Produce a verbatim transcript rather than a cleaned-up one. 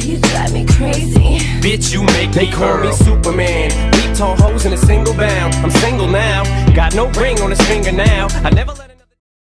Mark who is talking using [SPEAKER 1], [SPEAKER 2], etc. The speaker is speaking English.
[SPEAKER 1] You drive me crazy.
[SPEAKER 2] Bitch, you make
[SPEAKER 3] They
[SPEAKER 2] me
[SPEAKER 3] call
[SPEAKER 2] hurl.
[SPEAKER 3] me Superman. Weak tall hoes in a single bound. I'm single now. Got no ring on his finger now. I never let